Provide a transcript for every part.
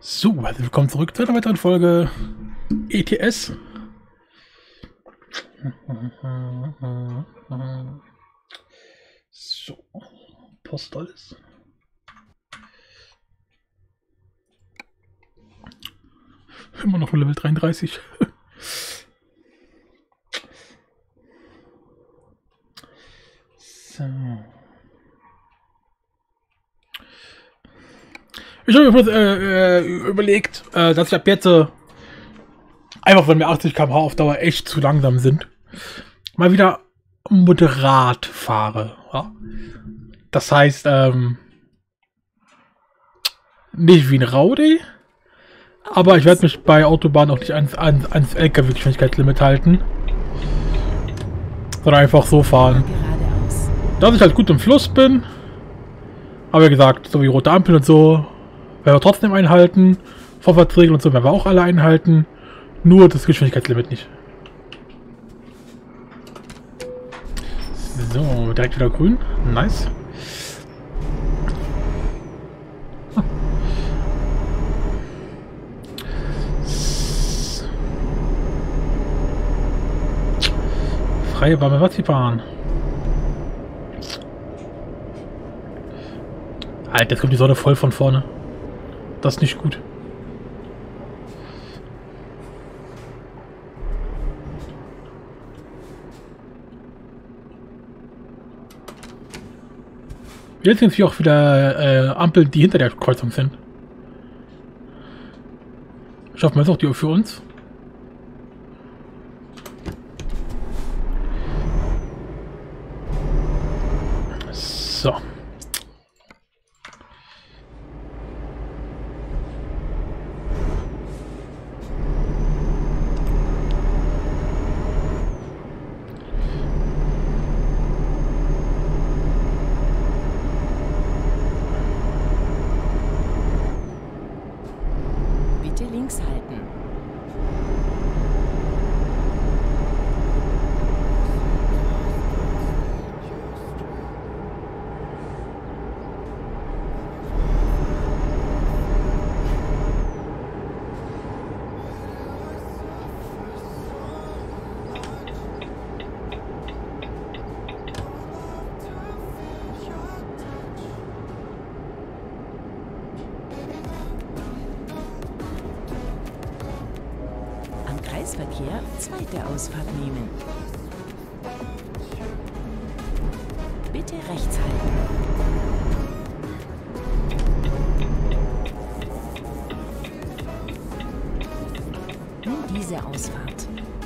So, herzlich willkommen zurück zu einer weiteren Folge ETS. So, Post alles. Immer noch Level 33. So. Ich habe mir überlegt, dass ich ab jetzt einfach, wenn mir 80 km/h auf Dauer echt zu langsam sind, mal wieder moderat fahre. Ja? Das heißt, nicht wie ein Rowdy, aber ich werde mich bei Autobahnen auch nicht ans LKW-Geschwindigkeitslimit halten, sondern einfach so fahren. Dass ich halt gut im Fluss bin, aber wie gesagt, so wie rote Ampeln und so, werden wir trotzdem einhalten. Vorfahrtsregeln und so werden wir auch alle einhalten. Nur das Geschwindigkeitslimit nicht. So, direkt wieder grün. Nice. Freie Bahn, was die fahren. Alter, jetzt kommt die Sonne voll von vorne. Das ist nicht gut. Jetzt sind hier auch wieder Ampeln, die hinter der Kreuzung sind. Schaffen wir jetzt auch die für uns? So. Links halten. Kreisverkehr, zweite Ausfahrt nehmen. Bitte rechts halten. Nimm diese Ausfahrt.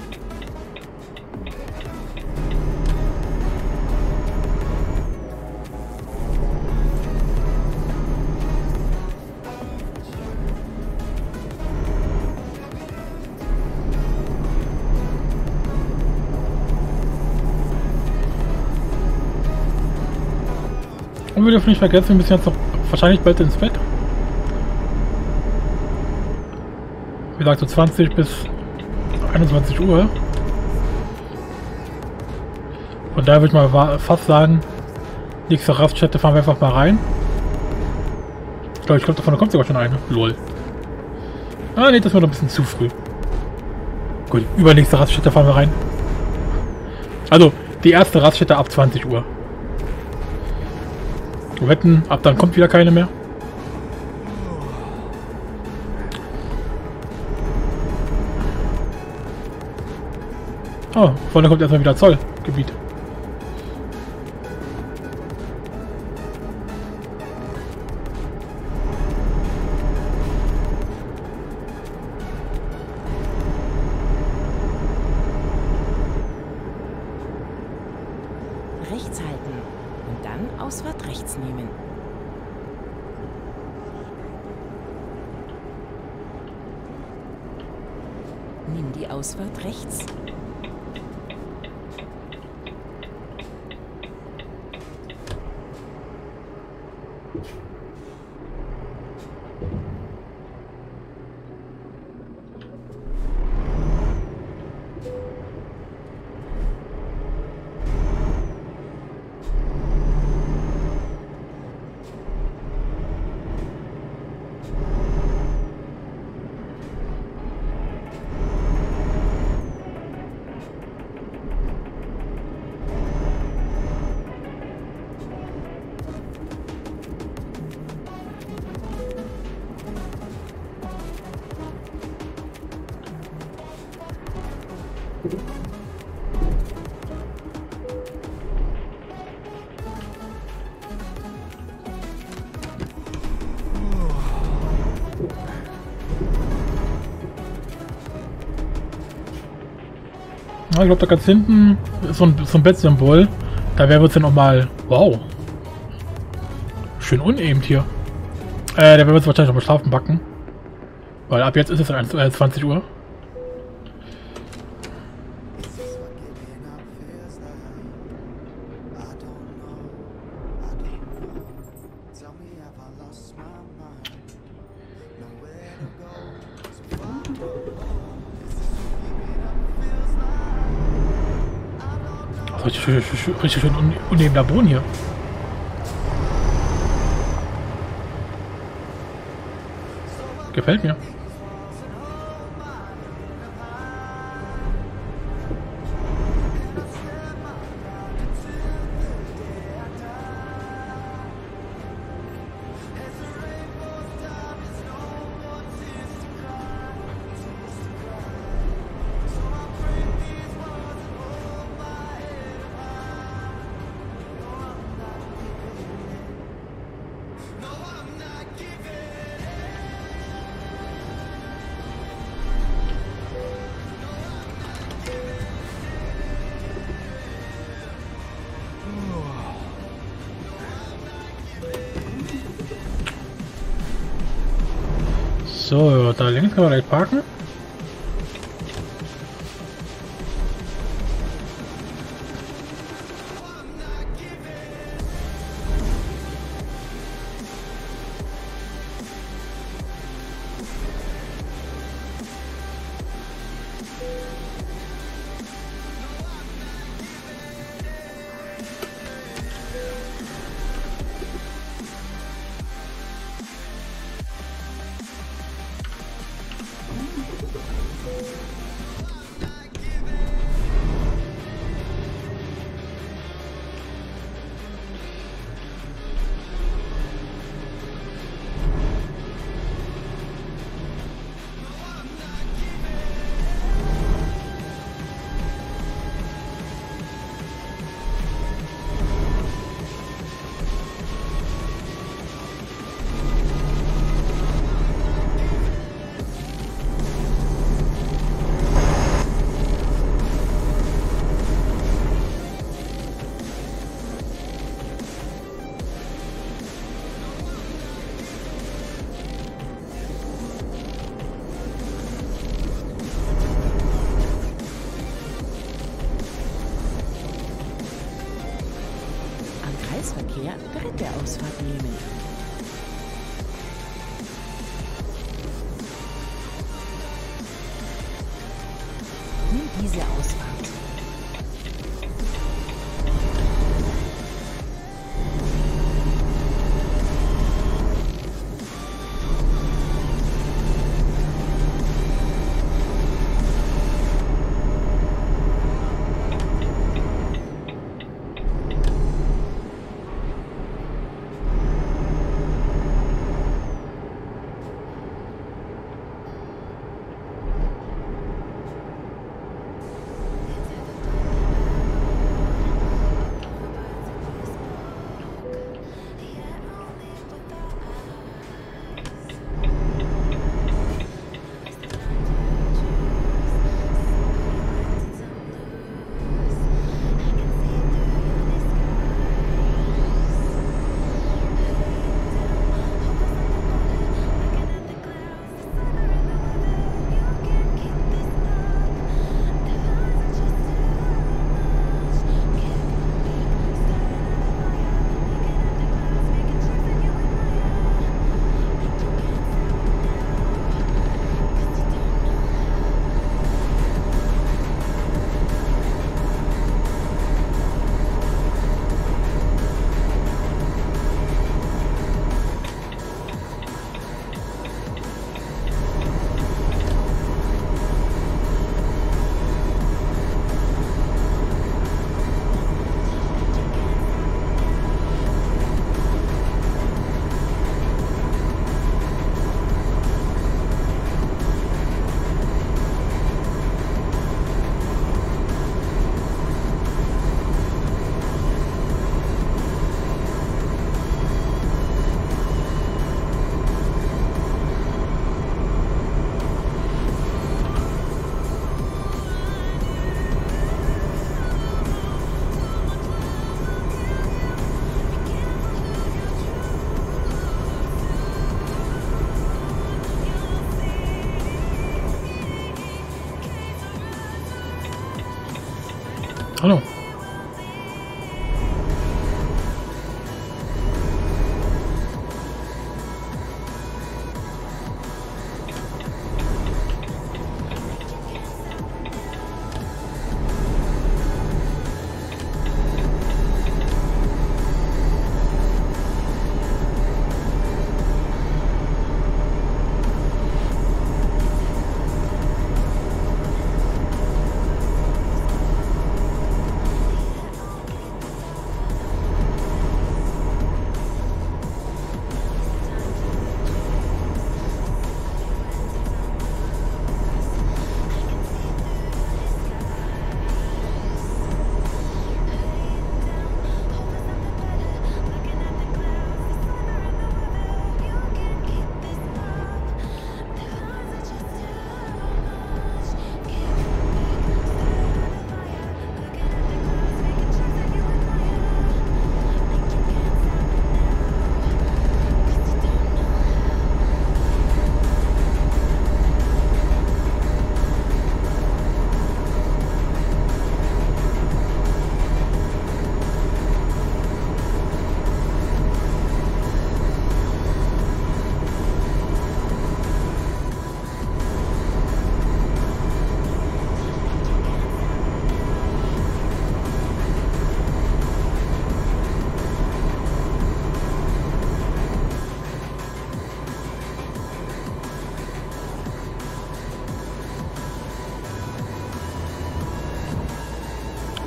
Und wir dürfen nicht vergessen, wir müssen jetzt noch wahrscheinlich bald ins Bett. Wie gesagt, so 20 bis 21 Uhr. Von daher würde ich mal fast sagen, nächste Raststätte fahren wir einfach mal rein. Ich glaube, davon kommt sogar schon eine. Lol. Ah, ne, das war noch ein bisschen zu früh. Gut, übernächste Raststätte fahren wir rein. Also, die erste Raststätte ab 20 Uhr. Wir wetten, ab dann kommt wieder keine mehr. Oh, vorne kommt erstmal wieder Zollgebiet. Rechts halten und dann Ausfahrt rechts nehmen. Nimm die Ausfahrt rechts. Ja, ich glaube, da ganz hinten ist so ein Bettsymbol. Da werden wir uns dann auch mal... Wow. Schön uneben hier. Da werden wir uns wahrscheinlich noch mal Strafen backen. Weil ab jetzt ist es 20 Uhr. Richtig schön unebender Boden hier. Gefällt mir. So, da links können wir gleich parken. Kreisverkehr dritte Ausfahrt nehmen. Nimm diese Ausfahrt.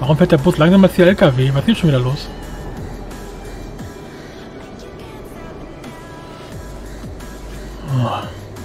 Warum fährt der Bus langsam als die LKW? Was ist denn schon wieder los? Oh.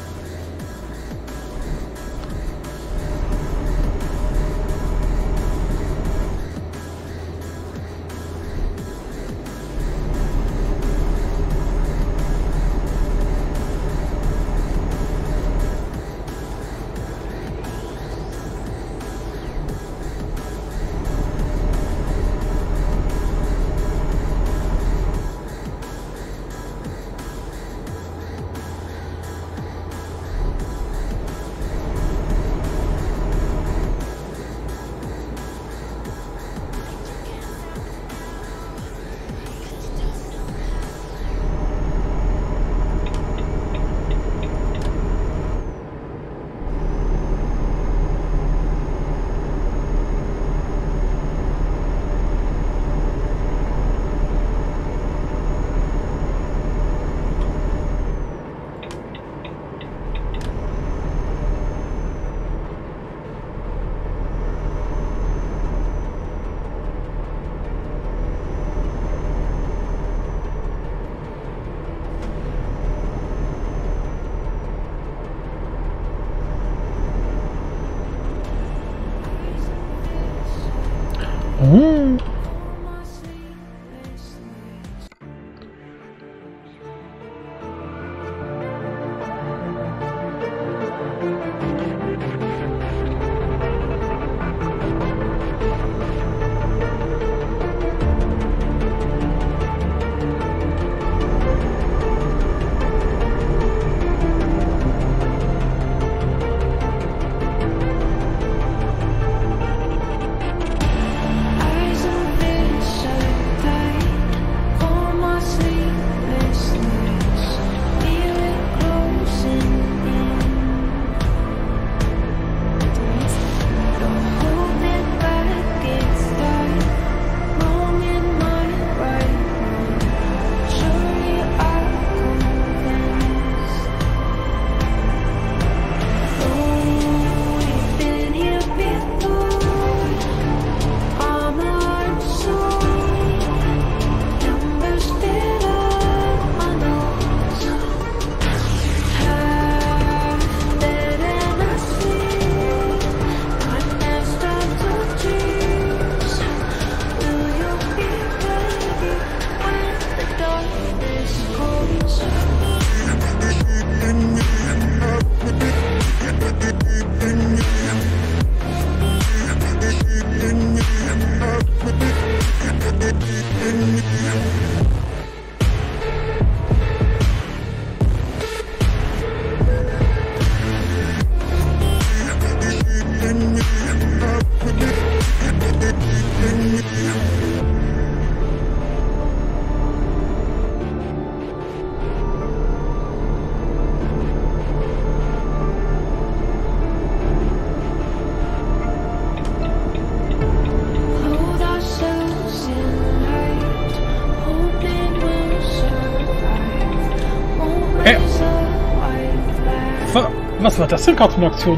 Was war das denn gerade für eine Aktion?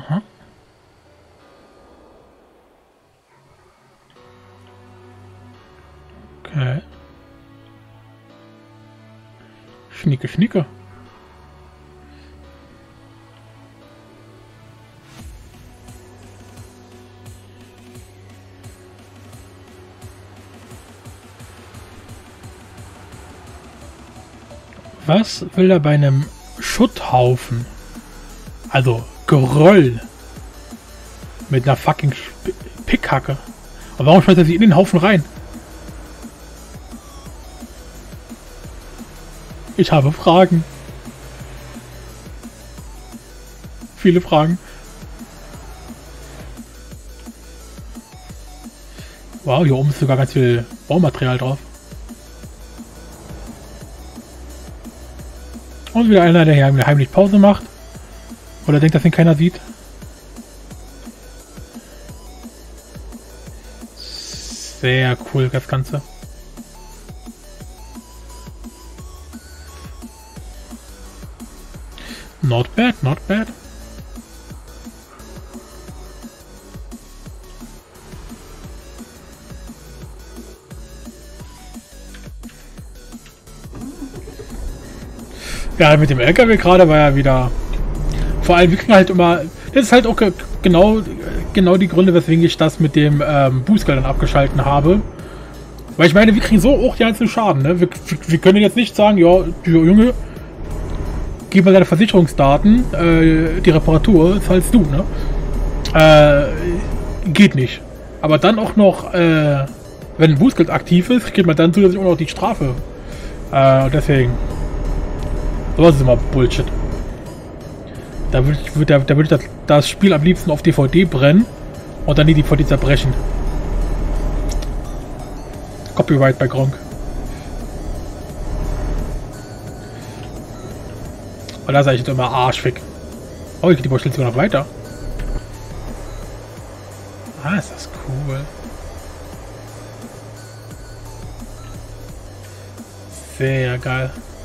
Aha. Okay. Schnicke, schnicke. Was will er bei einem Schutthaufen? Also Geröll. Mit einer fucking Pickhacke. Und warum schmeißt er sich in den Haufen rein? Ich habe Fragen. Viele Fragen. Wow, hier oben ist sogar ganz viel Baumaterial drauf. Und wieder einer, der hier heimlich Pause macht. Oder denkt, dass ihn keiner sieht. Sehr cool, das Ganze. Not bad, not bad. Ja, mit dem LKW gerade war ja wieder... Vor allem, wir kriegen halt immer... Das ist halt auch genau die Gründe, weswegen ich das mit dem Bußgeldern abgeschalten habe. Weil ich meine, wir kriegen so auch die einzelnen Schaden. Ne? Wir können jetzt nicht sagen, ja, Junge, gib mal deine Versicherungsdaten, die Reparatur zahlst du, ne? Geht nicht. Aber dann auch noch, wenn ein Bußgeld aktiv ist, kriegt man dann zusätzlich auch noch die Strafe. Deswegen. Sowas ist immer Bullshit. Da würde ich das Spiel am liebsten auf DVD brennen und dann die DVD zerbrechen. Copyright bei Gronk. Und da sage ich jetzt immer arschfick. Oh, ich geht die Baustelle sogar noch weiter. Ah, ist das cool. Sehr geil.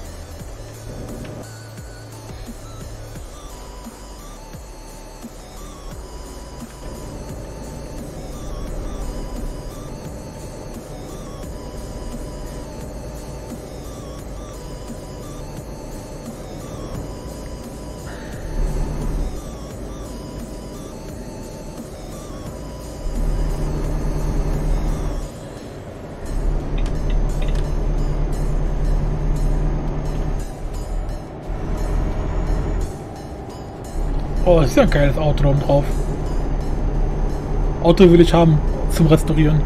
Oh, ist ja ein geiles Auto oben drauf. Auto will ich haben zum Restaurieren.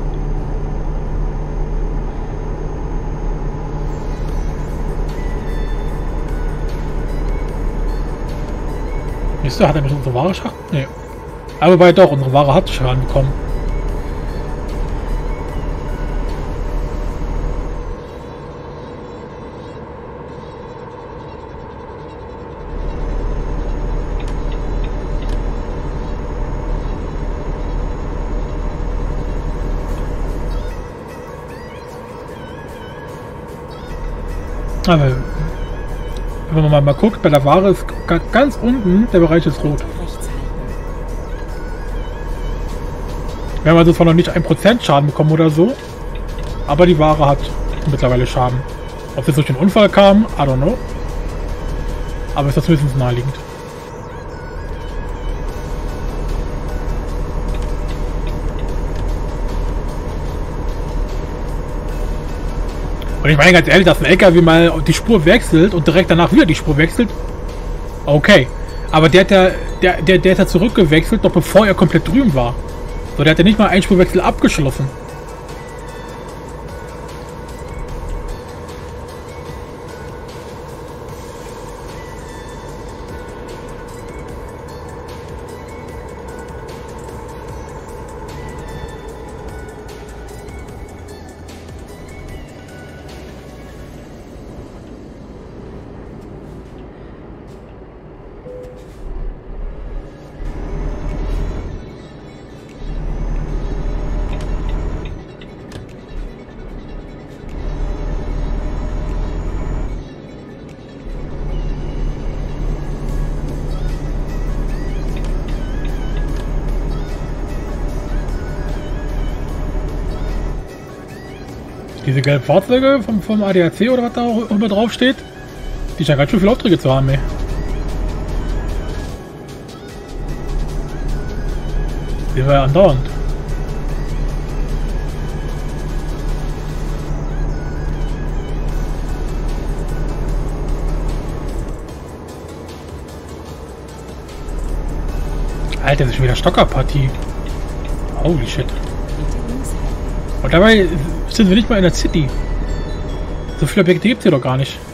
Wisst ihr, hat er nicht unsere Ware Schaden? Nee. Aber bei doch, unsere Ware hat Schaden bekommen. Aber wenn man mal guckt, bei der Ware ist ganz unten, der Bereich ist rot. Wir haben also zwar noch nicht 1% Schaden bekommen oder so, aber die Ware hat mittlerweile Schaden. Ob es durch den Unfall kam, I don't know. Aber ist das höchstens naheliegend. Und ich meine ganz ehrlich, dass ein LKW mal die Spur wechselt und direkt danach wieder die Spur wechselt. Okay. Aber der hat ja zurückgewechselt, noch bevor er komplett drüben war. So, der hat ja nicht mal einen Spurwechsel abgeschlossen. Diese gelben Fahrzeuge vom ADAC oder was da auch immer drauf steht, die scheinen ganz schön viele Aufträge zu haben, ey. Die war ja andauernd. Alter, das ist schon wieder Stockerpartie. Holy shit. Und dabei sind wir nicht mal in der City. So viele Objekte gibt es hier doch gar nicht.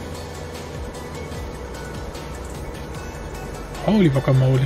Holy Guacamole.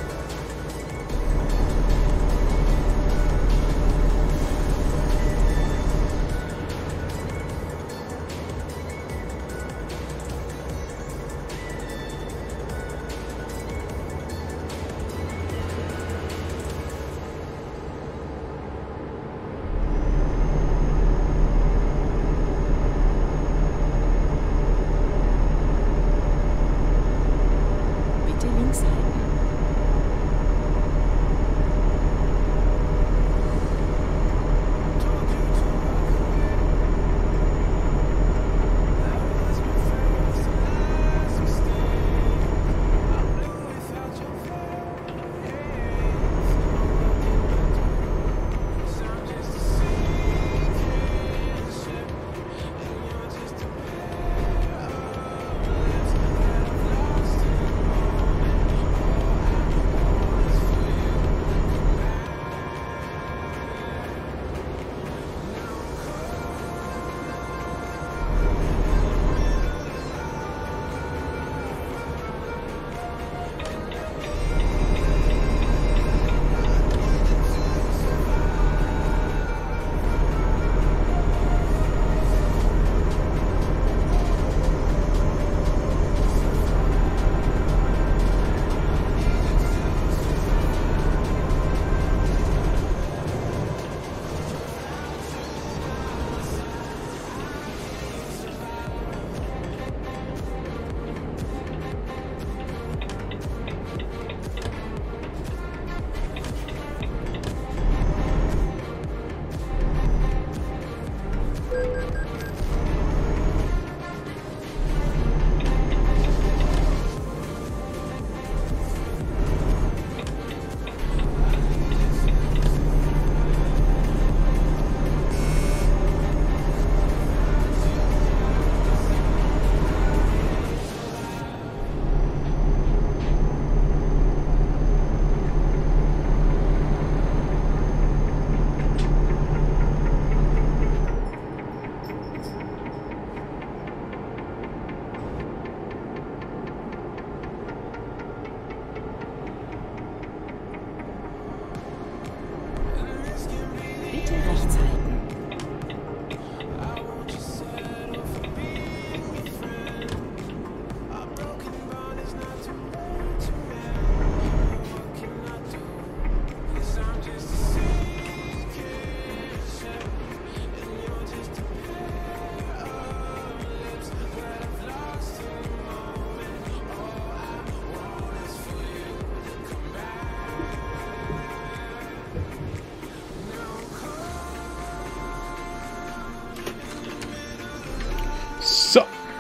So.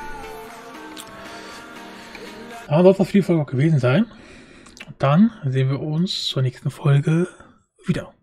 Aber soll das für die Folge auch gewesen sein. Und dann sehen wir uns zur nächsten Folge wieder.